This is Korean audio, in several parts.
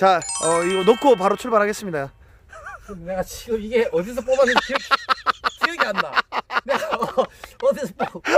자, 이거 넣고 바로 출발하겠습니다. 내가 지금 이게 어디서 뽑았는지 기억이 안 나. 내가 어디서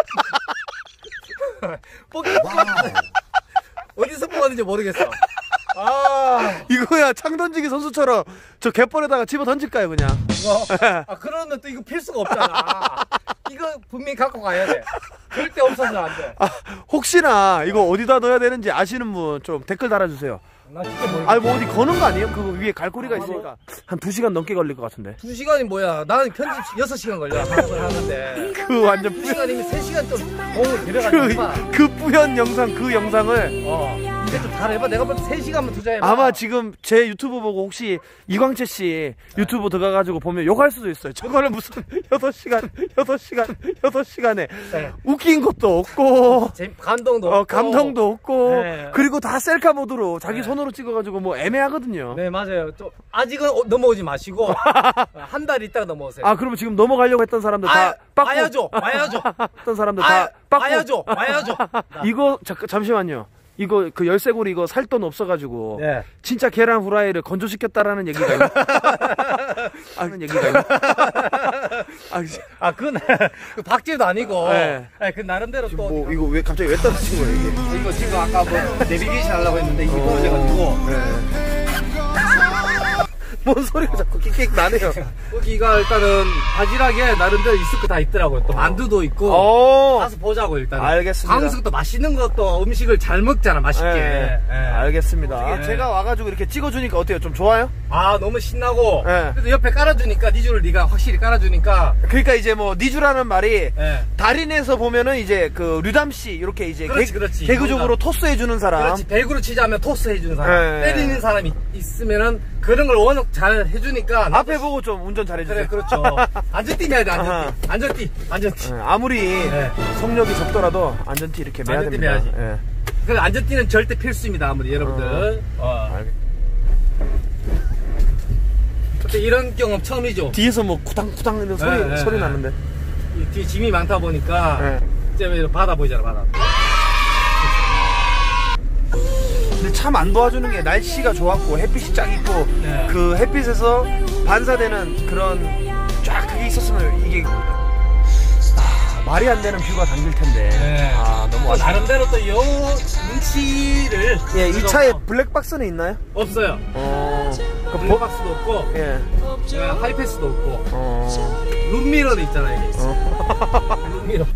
어디서 뽑았는지 모르겠어. 아, 이거야 창 던지기 선수처럼 저 갯벌에다가 집어 던질까요 그냥? 이거 그러면 또 이거 필 수가 없잖아. 이거 분명히 갖고 가야 돼. 절대 없어서는 안 돼. 아, 혹시나 이거 어디다 넣어야 되는지 아시는 분 좀 댓글 달아주세요. 나 진짜 모르겠어. 아니 뭐 어디 거는 거 아니에요? 그거 위에 갈고리가 있으니까 한 2시간 넘게 걸릴 것 같은데. 2시간이 뭐야? 나는 편집 6시간 걸려. 방송을 하는데. 그 완전 2시간이면 3시간 좀 공을 들여가지고 그 뿌연 영상 그 영상을 이제 좀 잘해봐. 내가 볼 때 3시간만 투자해봐. 아마 지금 제 유튜브 보고 혹시 이광채 씨 유튜브 들어가가지고 보면 욕할 수도 있어요. 저거는 무슨 6시간에 네. 웃긴 것도 없고 감동도 없고 감동도 없고 네. 그리고 다 셀카 모드로 자기 네. 손으로 찍어가지고 뭐 애매하거든요. 네 맞아요. 또 아직은 넘어오지 마시고 한 달 있다가 넘어오세요. 아 그러면 지금 넘어가려고 했던 사람들 다 빠꾸 와야죠. 했던 사람들 다 빠꾸 와야죠. 이거 잠시만요. 이거 그 열쇠고리 이거 살 돈 없어가지고 네. 진짜 계란 후라이를 건조시켰다라는 얘기가 있나? 하는 얘기가 있나? 그건 그 박제도 아니고 네. 그 나름대로 또 뭐 이거 왜 갑자기 왜 떨어진 거예요 이게? 이거 지금 아까 뭐 내비게이션 하려고 했는데 이게 떨어져가지고 뭔 소리가 자꾸 끽끽 나네요. 여기가 일단은 바지락에 나름대로 있을 거 다 있더라고요. 또 만두도 있고 가서 보자고 일단. 알겠습니다. 광수도 맛있는 것도 음식을 잘 먹잖아 맛있게. 네. 네. 알겠습니다. 제가 와가지고 이렇게 찍어주니까 어때요? 좀 좋아요? 아 너무 신나고 네. 그래도 옆에 깔아주니까 니줄을 네가 확실히 깔아주니까 그러니까 이제 뭐 니주라는 말이 네. 달인에서 보면은 이제 그 류담 씨 이렇게 이제 그렇지. 개그적으로 토스해 주는 사람. 그렇지. 배구로 치자면 토스 해주는 사람, 네. 때리는 사람이 있으면은 그런 걸 워낙 잘 해주니까. 앞에 보고 좀 운전 잘해주세요. 그래 그렇죠. 안전띠 매야 돼. 안전띠. 네, 아무리 네. 속력이 적더라도 안전띠 이렇게 매야 안전띠 됩니다. 매야지. 네. 그 안전띠는 절대 필수입니다, 아무리 여러분들. 그때 이런 경험 처음이죠. 뒤에서 뭐 쿠당쿠당 이런 소리 나는데. 이 뒤에 짐이 많다 보니까 이제 바다 보이잖아, 바다. 근데 참 안 도와주는 게 날씨가 좋았고 햇빛이 쫙 있고 그 햇빛에서 반사되는 그런 쫙 그게 있었으면 이게 말이 안 되는 뷰가 담길 텐데. 너무 아쉽다. 나름대로 또 요 눈치를. 예, 이 차에 블랙박스는 있나요? 없어요. 그 블랙박스도 없고, 하이패스도 없고, 룸미러도 있잖아요. 룸미러.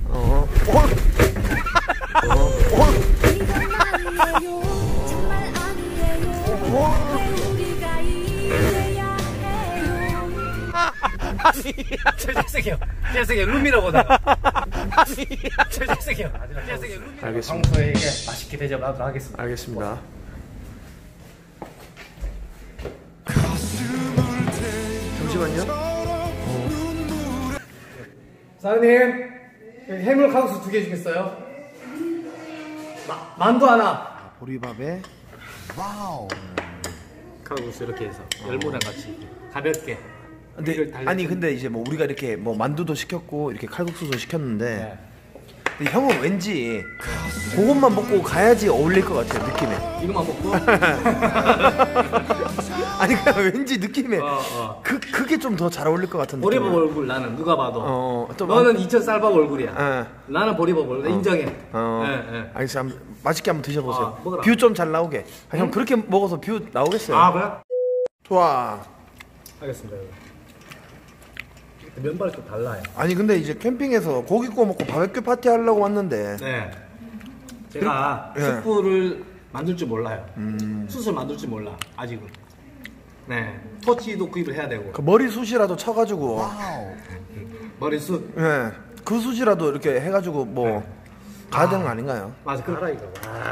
잘생겨 룸미러 보다가 잘생겨 알겠습니다. 광수에게 맛있게 대접하도록 하겠습니다. 알겠습니다. 잠시만요. 사장님 해물 칼국수 2개 주겠어요? 만두 하나. 보리밥에 칼국수 이렇게 해서 열무랑 같이 가볍게. 근데 아니 근데 이제 뭐 우리가 이렇게 뭐 만두도 시켰고 이렇게 칼국수도 시켰는데 근데 형은 왠지 그것만 먹고 가야지 어울릴 것 같아요 느낌에. 이거만 먹고? 아니 그냥 왠지 느낌에 그게 좀 더 잘 어울릴 것 같은 느낌. 보리밥 얼굴 나는 누가 봐도. 또 너는 인천 쌀밥 얼굴이야. 나는 보리밥 얼굴. 인정해. 알겠어. 맛있게 한번 드셔보세요. 먹어라. 뷰 좀 잘 나오게. 형 그렇게 먹어서 뷰 나오겠어요? 그래? 좋아. 알겠습니다. 면발이 좀 달라요. 아니 근데 이제 캠핑에서 고기 구워 먹고 바베큐 파티 하려고 왔는데 제가 숯불을 만들 줄 몰라요. 숯을 만들 줄 몰라 아직은. 토치도 구입을 해야 되고. 그 머리숱이라도 쳐가지고 머리숱? 그 숯이라도 이렇게 해가지고 뭐 가야 되는 거 아닌가요? 맞아, 그거 알아 이거.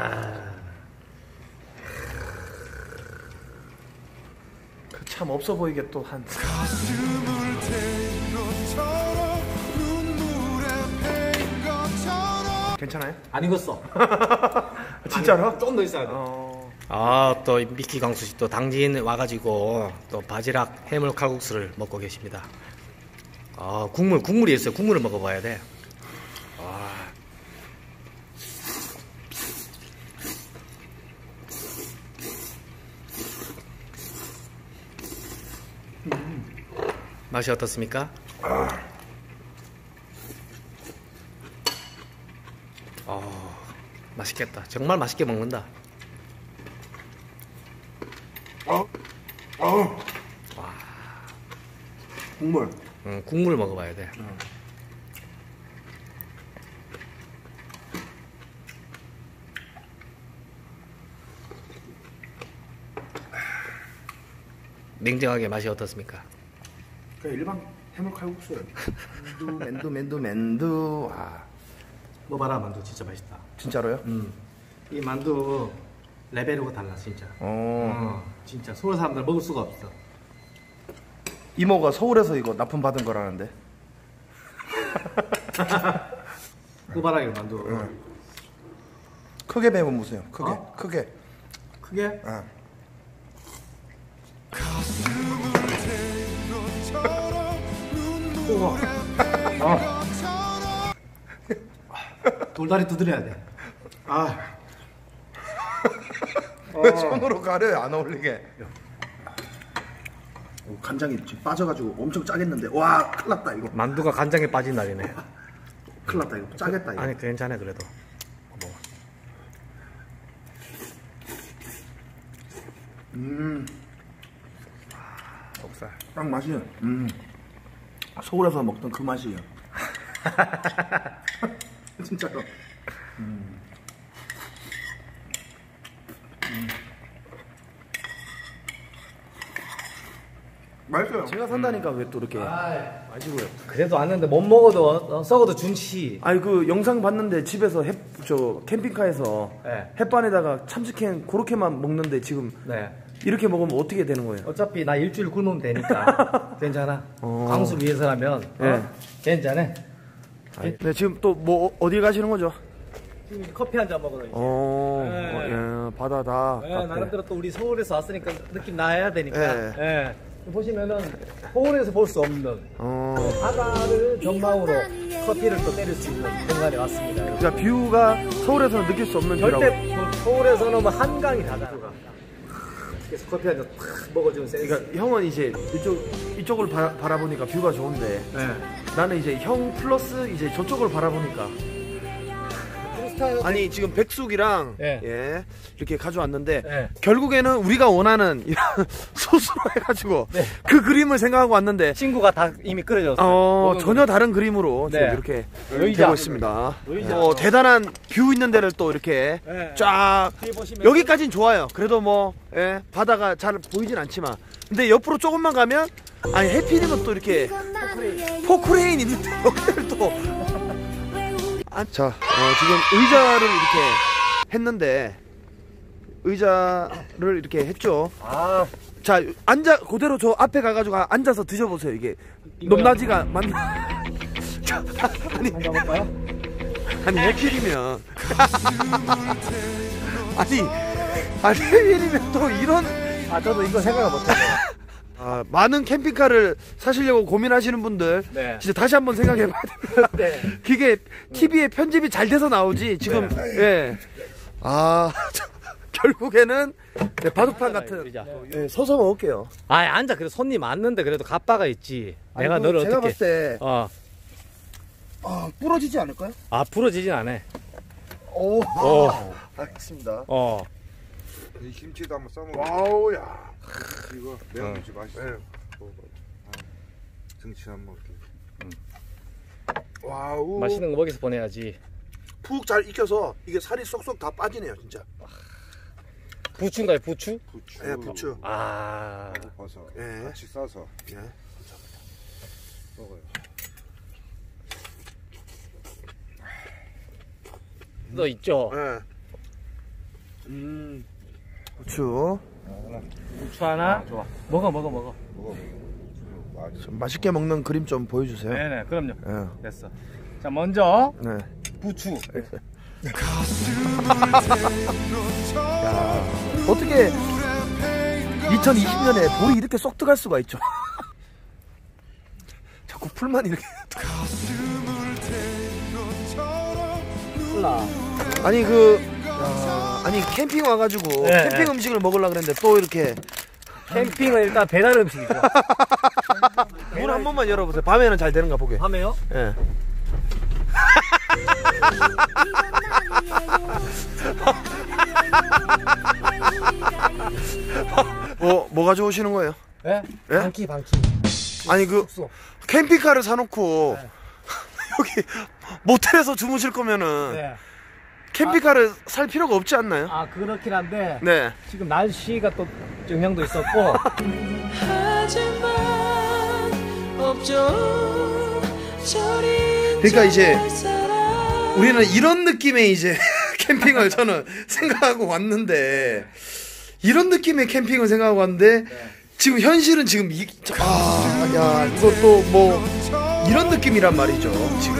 참 없어 보이게 또 한. 괜찮아요? 안 익었어. 진짜로? 좀 더 있어야 돼. 또 미키 강수 씨 또 당진 와가지고 또 바지락 해물 칼국수를 먹고 계십니다. 국물이 있어요. 국물을 먹어봐야 돼. 맛이 어떻습니까? 맛있겠다. 정말 맛있게 먹는다. 국물. 국물 먹어봐야 돼. 냉정하게 맛이 어떻습니까? 그냥 일반 해물 칼국수예요. 맨두. 먹어봐라. 만두 진짜 맛있다. 진짜로요? 이 만두 레벨이 달라 진짜. 진짜 서울 사람들 먹을 수가 없어. 이모가 서울에서 이거 납품 받은 거라는데. 먹어봐라 이거 만두. 크게 매면 보세요. 크게. 어? 크게. 크게? 돌다리 두드려야 돼. 왜 손으로 가려요? 안 어울리게. 간장이 지금 빠져가지고 엄청 짜겠는데. 와, 큰일 났다 이거. 만두가 간장에 빠진 날이네. 큰일 났다 이거. 짜겠다 이거. 아니 괜찮아 그래도. 옥살. 딱 맛이에요. 서울에서 먹던 그 맛이에요. 진짜로. 맛있어요. 제가 산다니까 왜 또 이렇게 마시고요. 그래도 왔는데 못 먹어도 썩어도 준치. 아니 그 영상 봤는데 집에서 캠핑카에서 네. 햇반에다가 참치캔 그렇게만 먹는데 지금 네. 이렇게 먹으면 어떻게 되는 거예요? 어차피 나 일주일 굶으면 되니까 괜찮아. 광수 위해서라면 괜찮아. 네, 지금 또 뭐 어디 가시는 거죠? 지금 커피 한 잔 먹으러 이제. 예, 바다다. 네, 나름대로 또 우리 서울에서 왔으니까 느낌 나야 되니까. 네. 예. 보시면은 서울에서 볼 수 없는 바다를 전망으로 커피를 또 때릴 수 있는 공간에 왔습니다. 그러니까 뷰가 서울에서는 느낄 수 없는 뷰라고. 절대 서울에서는 뭐 한강이 다잖아. 그래서 커피 한 잔 탁 먹어주는 센스. 그러니까 형은 이제 이쪽을 바라보니까 뷰가 좋은데 네. 나는 이제 형 플러스 이제 저쪽을 바라보니까. 아니 지금 백숙이랑 네. 예, 이렇게 가져왔는데 네. 결국에는 우리가 원하는 이런 소스로 해가지고 네. 그 그림을 생각하고 왔는데 친구가 다 이미 끓여졌어요. 전혀 다른 그림으로 네. 지금 이렇게 의자. 되고 있습니다. 의자. 대단한 뷰 있는 데를 또 이렇게 네. 쫙 뒤에 보시면 여기까진 좋아요. 그래도 뭐 예, 바다가 잘 보이진 않지만 근데 옆으로 조금만 가면 아니 해피님은 또 이렇게 포크레인 있는데 여기를 또 자, 지금 의자를 이렇게 했는데 의자를 이렇게 했죠. 자, 그대로 저 앞에 가가지고 앉아서 드셔보세요. 이게 높낮이가 맞나? 아니 해필이면 아니 해필이면 또 이런 저도 이거 생각을 못했어요. 많은 캠핑카를 사시려고 고민하시는 분들 네. 진짜 다시 한번 생각해봐야 됩니다. 네. 그게 TV에 편집이 잘 돼서 나오지 지금 예. 결국에는 바둑판 같은 예, 서서 먹을게요. 앉아. 그래도 손님 왔는데 그래도 가빠가 있지. 내가 너를 제가 어떻게 봤을 때 부러지지 않을까요? 부러지진 않아. 오. 알겠습니다. 이 김치도 한번 써먹어. 와우야. 이거 매운 김치 맛있어. 등치 한번 먹을게. 와우. 맛있는 거 먹여서 보내야지. 푹 잘 익혀서 이게 살이 쏙쏙 다 빠지네요, 진짜. 부추인가요, 부추? 부추. 예, 부추. 버섯. 예. 같이 싸서 예. 먹어요. 너 있죠? 예. 부추. 부추 하나. 좋아. 먹어. 먹어. 좀 맛있게 먹는 그림 좀 보여주세요. 네네, 그럼요. 예. 됐어. 자, 먼저 네. 부추. 야, 어떻게 2020년에 볼이 이렇게 쏙 들어갈 수가 있죠? 자꾸 풀만 이렇게. 아니 아니 캠핑 와가지고 네, 캠핑 네. 음식을 먹으려고 그랬는데 또 이렇게 캠핑은 일단 배달 음식이죠. 문 한 번만 열어보세요. 밤에는 잘 되는가 보게. 밤에요? 예. 뭐가 좋으시는 거예요? 예? 예? 방키. 아니 그 숙소. 캠핑카를 사놓고 네. 여기 모텔에서 주무실 거면은 네. 캠핑카를 살 필요가 없지 않나요? 아 그렇긴 한데 네. 지금 날씨가 또 영향도 있었고 그러니까 이제 우리는 이런 느낌의 이제 캠핑을 저는 생각하고 왔는데 이런 느낌의 캠핑을 생각하고 왔는데 지금 현실은 지금 야 이것도 뭐 이런 느낌이란 말이죠 지금.